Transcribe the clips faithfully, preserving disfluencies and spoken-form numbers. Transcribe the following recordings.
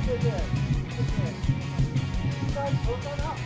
谢谢，谢谢。三头三号。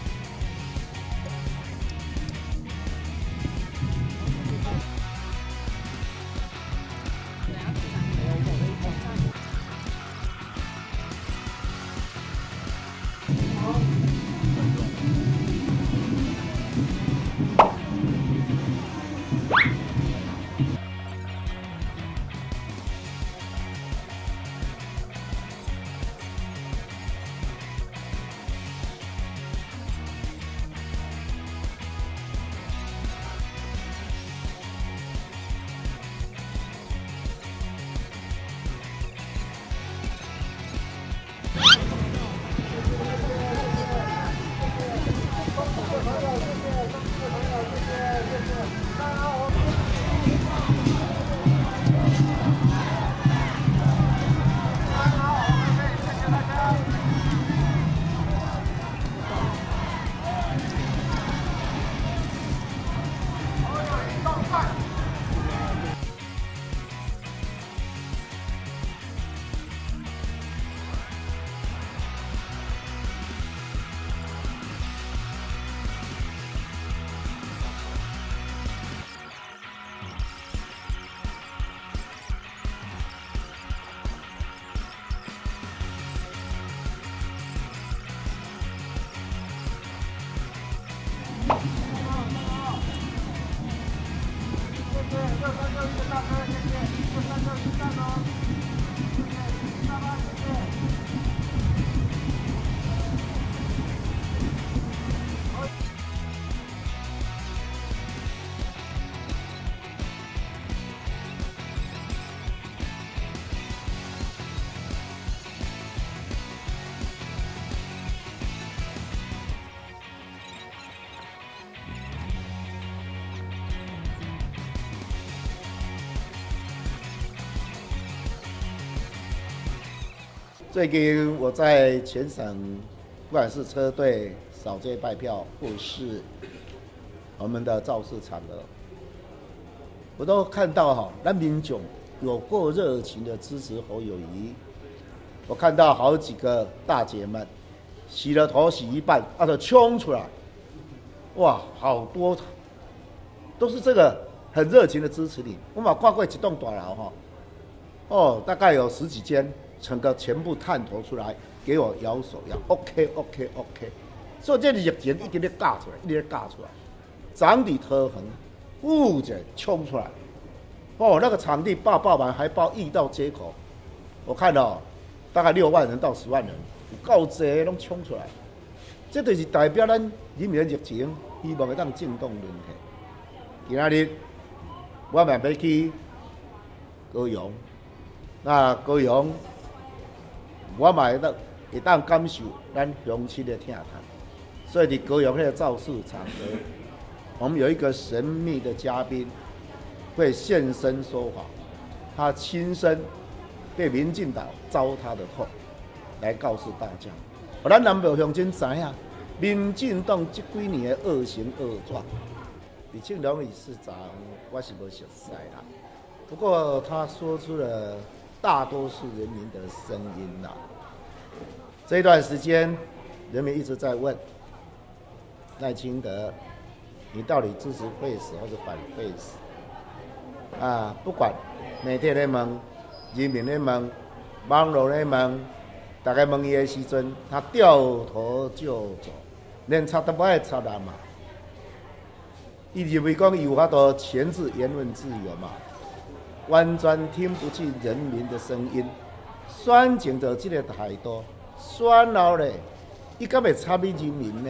最近我在全省，不管是车队扫街拜票，或是我们的造势场合，我都看到哈，那民众有够热情的支持侯友宜。我看到好几个大姐们洗了头洗一半，啊，就冲出来，哇，好多都是这个很热情的支持你。我嘛看过一栋大楼哈，哦，大概有十几间。整个全部探头出来，给我摇手摇 ，OK OK OK， 所以这个热情一直在尬出来，一直在尬出来，场地特横，呼着冲出来，哦，那个场地爆爆满，还爆溢到街口，我看到、哦、大概六万人到十万人，够多拢冲出来，这就是代表咱人民的热情，希望会当震动人气。今仔日我嘛要去高雄，那高雄。我嘛会当会当感受咱乡亲的疼痛，所以伫高雄那个造势场合，我们有一个神秘的嘉宾会现身说法，他亲身被民进党糟蹋的痛，来告诉大家。我咱南部乡亲知影，民进党这几年的恶行恶状，李庆龙理事长我是无熟悉啦，不过他说出了大多数人民的声音呐、啊。这一段时间，人民一直在问赖清德，你到底支持废死或是反废死？啊，不管媒体在问，人民在问，网络在问，大家问伊的时阵，他掉头就走，连插都不爱插人嘛。伊认为讲有法度钳制言论自由嘛。完全听不进人民的声音，选前的这个态度，选后嘞，伊敢会参与人民呢？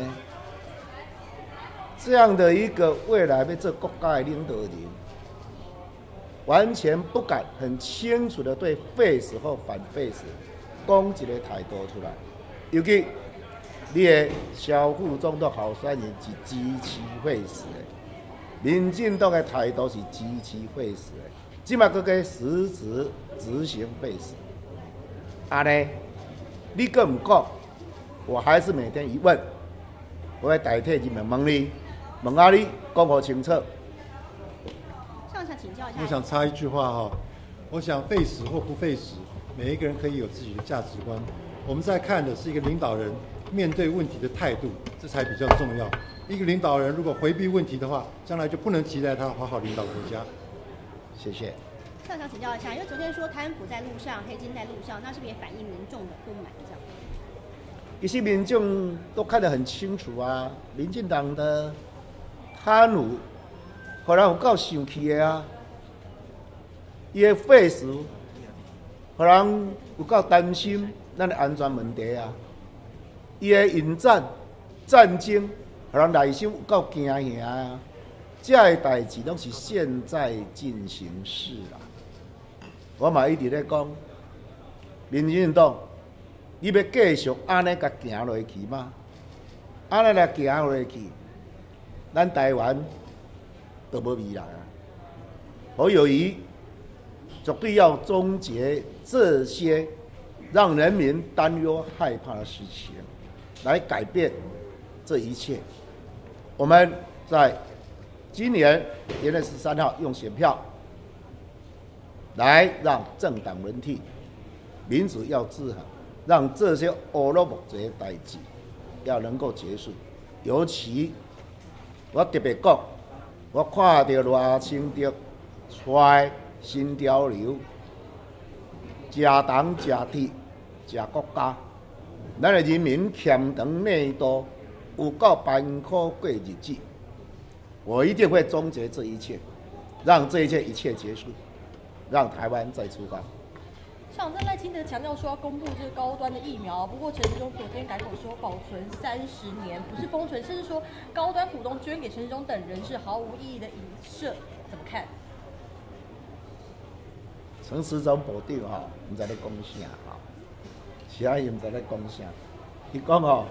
这样的一个未来要做国家的领导人，完全不敢很清楚的对废死或反废死讲一个态度出来。尤其你的小副总统候选人是支持废死的，民进党的态度是支持废死的。即马佫个实质执行废死，安尼，你佫唔讲，我还是每天一问，我会代替人民问你，问下你讲好清楚。 上想请教一下， 我想插一句话哈，我想废死或不废死，每一个人可以有自己的价值观。 我们在看的是一个领导人面对问题的态度，这才比较重要。一个领导人如果回避问题的话，将来就不能期待他好好领导国家。 谢谢。 校长请教一下，因为昨天说贪腐在路上，黑金在路上，那是不是也反映民众的不满？这样？ 一些民众都看得很清楚啊，民进党的贪污，互人有够生气的啊，伊的废死，互人有够担心咱的安全问题啊，伊的引战战争，互人内心有够惊吓啊，这些代志拢是现在进行式啦。我嘛一直咧讲，民进党，你要继续安尼甲行落去吗？安尼来行落去，咱台湾就无未来啊！侯友宜绝对要终结这些让人民担忧害怕的事情，来改变这一切。我们在今年元月十三号用选票来让政党轮替，民主要制衡，让这些乌落木这些代志要能够结束。尤其我特别讲，我看到赖清德带新潮流，吃党吃铁吃国家，咱的人民欠长内多，有够艰苦过日子。我一定会终结这一切，让这一切一切结束。让台湾再出发。 校长在赖清德强调说要公布这个高端的疫苗，不过陈时中昨天改口说保存三十年，不是封存，甚至说高端股东捐给陈时中等人是毫无意义的影射，怎么看？ 陈时中部长吼，唔知咧讲啥吼，其他伊唔知咧讲啥。伊讲吼，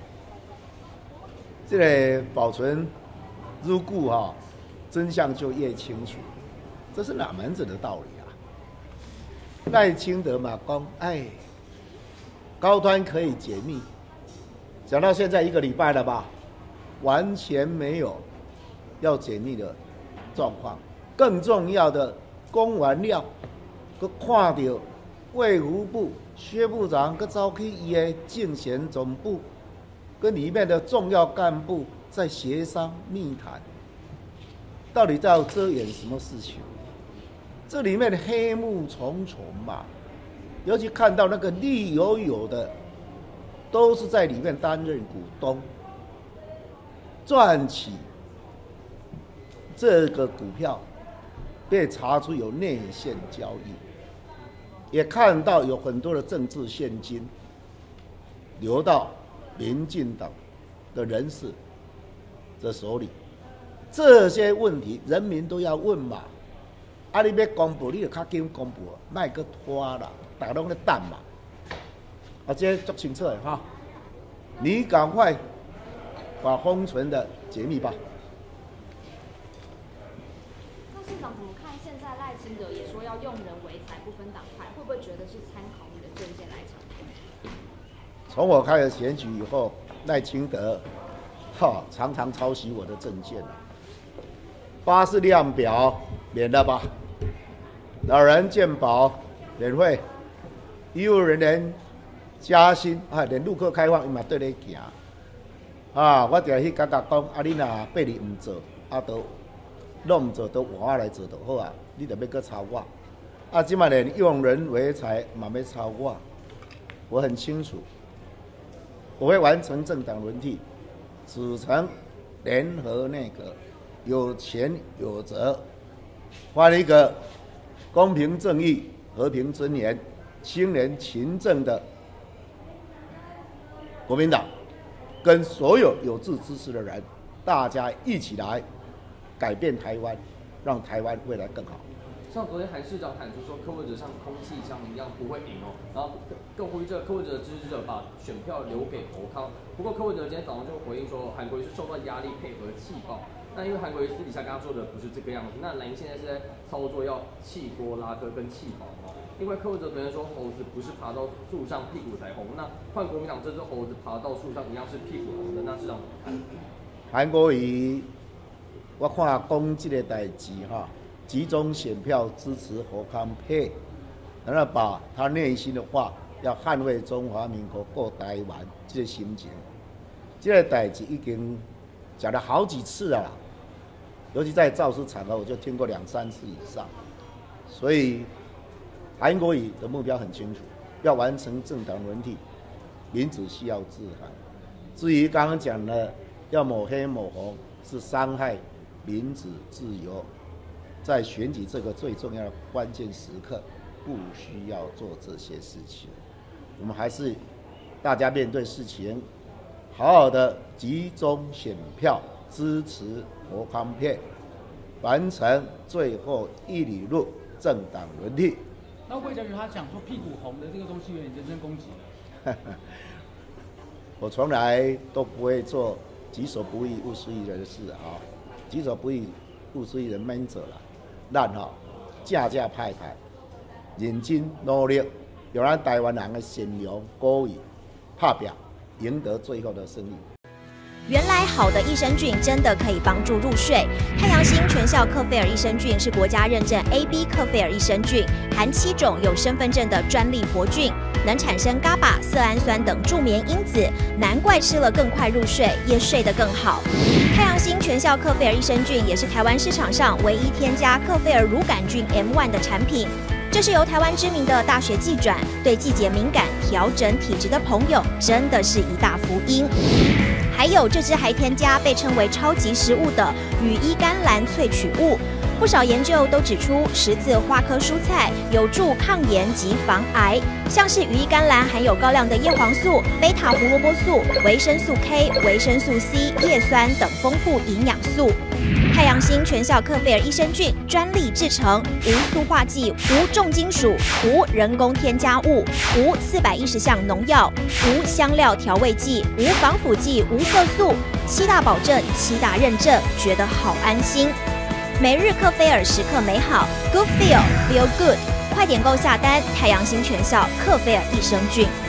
这个保存如故吼，真相就越清楚。这是哪门子的道理啊？赖清德嘛讲，哎，高端可以解密，讲到现在一个礼拜了吧，完全没有要解密的状况。更重要的，公完了，佮看到卫福部薛部长佮走去伊的竞选总部，跟里面的重要干部在协商密谈，到底在要遮掩什么事情？这里面的黑幕重重嘛，尤其看到那个绿油油的，都是在里面担任股东，赚起这个股票，被查出有内线交易，也看到有很多的政治现金流到民进党的人士的手里，这些问题人民都要问嘛。啊！你要公布，你就较紧公布，莫搁拖啦，大家拢咧等嘛。啊，这足清楚的哈，你赶快把封存的解密吧。 那市长怎么看？现在赖清德也说要用人唯才，不分党派，会不会觉得是参考你的政见来讲？ 从我开始选举以后，赖清德哈常常抄袭我的政见，巴士量表免了吧。老人健保免费，医务人员加薪啊，连陆客开放伊嘛对咧行啊！我就去感觉讲，啊，你若八年唔做，啊，都拢唔做，都换我来做就好啊！你就要搁抄我，啊，即摆连用人唯才嘛要抄我，我很清楚，我会完成政党轮替，组成联合内阁，有权有责，换一个公平正义、和平尊严、清廉勤政的国民党，跟所有有志之士的人，大家一起来改变台湾，让台湾未来更好。 像昨天韩市长喊出说，柯文哲像空气枪一样不会赢哦，然后更呼吁这柯文哲的支持者把选票留给侯康。不过柯文哲今天早上就回应说，韩国瑜是受到压力配合气爆。那因为韩国瑜私底下跟他说的不是这个样子，那蓝营现在是在操作要气锅拉哥跟气爆哦。另外柯文哲昨天说猴子不是爬到树上屁股才红，那换国民党这只猴子爬到树上一样是屁股红的，那市长怎么看？ 韩国瑜，我看讲这个代志哈。集中选票支持侯康配，然后把他内心的话要捍卫中华民国过台湾这个心情，这个代志已经讲了好几次了啦。尤其在造势场合，我就听过两三次以上。所以韩国瑜的目标很清楚，要完成政党轮替，民主需要自韩。至于刚刚讲的要抹黑抹红，是伤害民主自由。在选举这个最重要的关键时刻，不需要做这些事情。我们还是大家面对事情，好好的集中选票，支持侯康沛，完成最后一里路政党轮替。 那魏家瑜他讲说屁股红的这个东西有点人身攻击。 我从来都不会做己所不欲勿施于人的事啊，己所不欲勿施于人免做啦。咱吼正正派派，认真努力，用咱台湾人的善良、鼓励、拍拼，赢得最后的胜利。 原来好的益生菌真的可以帮助入睡。太阳星全效克菲尔益生菌是国家认证 A B 克菲尔益生菌，含七种有身份证的专利活菌，能产生 G A B A、色氨酸等助眠因子，难怪吃了更快入睡，也睡得更好。太阳星全效克菲尔益生菌也是台湾市场上唯一添加克菲尔乳杆菌 M 一 的产品。这是由台湾知名的大学季转，对季节敏感、调整体质的朋友，真的是一大福音。还有这支还添加被称为超级食物的羽衣甘蓝萃取物，不少研究都指出，十字花科蔬菜有助抗炎及防癌。像是羽衣甘蓝含有高量的叶黄素、贝塔胡萝卜素、维生素 K、维生素 C、叶酸等丰富营养素。太阳星全效克菲尔益生菌专利制成，无塑化剂、无重金属、无人工添加物、无四百一十项农药、无香料调味剂、无防腐剂、无色素，七大保证、七大认证，觉得好安心。每日克菲尔时刻美好 ，Good Feel Feel Good， 快点购下单！太阳星全效克菲尔益生菌。